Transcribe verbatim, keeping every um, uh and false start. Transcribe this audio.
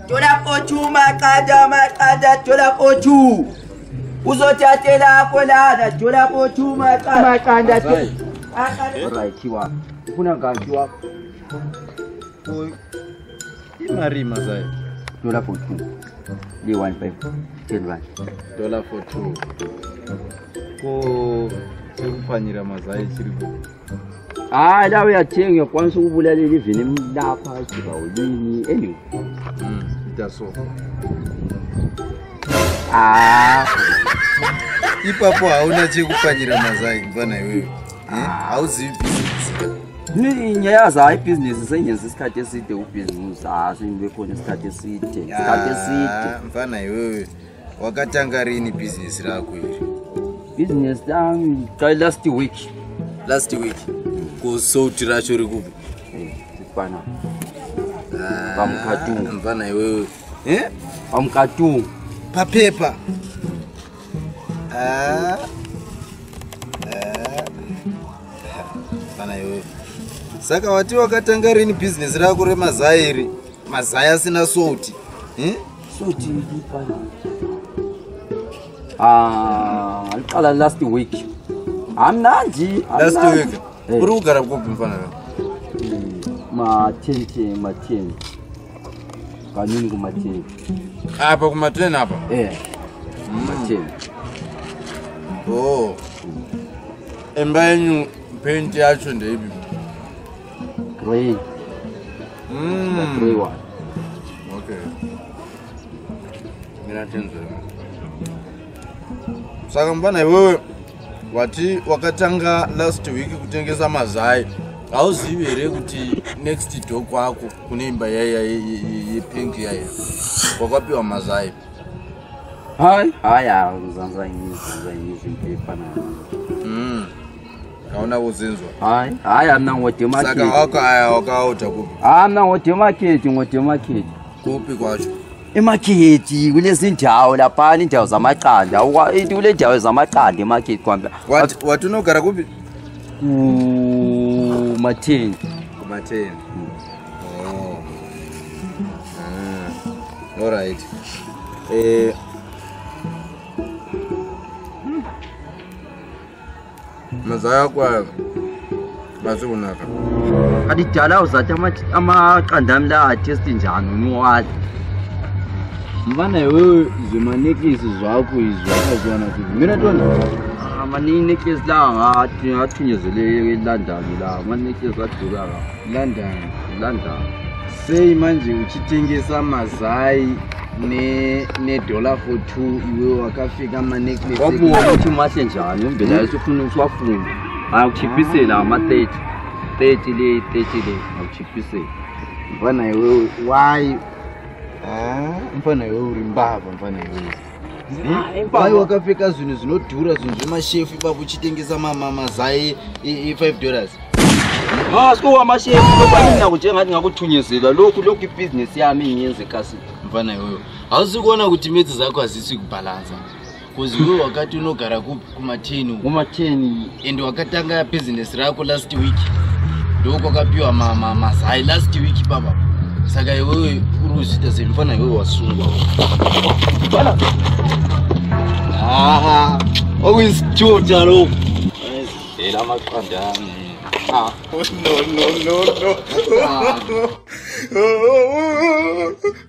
Dola for two Amaqanda, Amaqanda, dola for two. Uzothathela kolana, dola for two Amaqanda. Alright, kiwa. Ufuna ngaki wa? Imari mazai. Dola for two. Di one five. ten rand. Dollar for two. Ko sekufanyira mazai chiripo. Ah, la uyathenga kwanisa ukubulalela ivini lapha jiba ulwini anyway. Mm, itaso. Ah. Ipapo hauna chekufanyira mazai mfana iwewe. Eh? Hauzivi business. Ni nyayaza ibusiness senyenza isikhathi eside ubusiness asinbe khona isikhathi eside. Isikhathi eside. Mfana iwewe. Wakatanga rini business rakho iri? Business yami qala last week. Last week. Ko South racho rikupi? Eh, sifana. Ah, Pamkatu. Mfana iwewe. Eh? Pamkatu. Papepa. Ah. Ah. Mfana iwewe. Saka wati wakatanga rini business rako remazairi? Mazai asina South. Eh? South ifana. Ah, alqala last week. Amnandi. Last week. Uri kugara kupi mfana iwewe? Ma tente ma ten. Kanini kuma ten. Apa kuma ten hapa? Eh. Ma ten. Oh. Emba yenyu paint yacho ndeipi? Grey. Mm. Grey one. Okay. Mina tenzo. Saka mfana iwewe wati wakatanga last week kutengesa mazai. Hauzivi here kuti next door kwako kune imba yaya yepink yaya. Kwakapiwa mazai. Hai, haya mzanza ini mzanza ini simpefana. Mm. Kaona uzinzwa. Hai, haya mna ngote market. Saka wako haya wakauta kupi? Ah, mna ngote market, ngote market. Kupi kwacho? Emarket kulezi ndawo lapha indawo zamaqanda. Uthi kule ndawo zamaqanda emarket kwamba. What what unogara kupi? Ku Matheni. Ku Matheni. Oh. Ah. All right. Eh Mazaya kwa basunaka. Adidala uzathi amaqanda amla artist njani unwazi. Mfana wewe zimanekisi zwakho izwakazwana kubi. Mina ntwana amanekisi la ngathi athunyezele eLondon la. Amanekisi adura la. London, London. Say manje uchitengesa mazai ne ne dollar for two iwe wakafika ama necklace. Wabuka ukuthi mahle njani umbela usufuna ukwafuna. Akuchiphisela ama thirty. thirty le thirty le akuchiphisela. Mfana wewe why? Ah, mfana wewe uri mbava mfana wewe. Why wakafika zvinhu zvinodhura zvinhu zvemachef ipapo uchitengesa mama mazai i five dollars? Ah, siko amashef lokwanina kuti ngathi ngakuthunyezela lokhu lokhu ibusiness yami inyenze kasi. Mfana wewe. Awuzikuona ukuthi imedzi zakho azisi kubalansa. Kuzi wewe wakati unogara ku Matheni ku Matheni and wakatanga business rako last week. Ndoko kapiwa mama mazai last week baba. Saka wewe uruzita semfana wewe wasungwa. Bala. Ah, okuyisithuta lo. Ela Amaqanda. Ah, no no no no. Ah.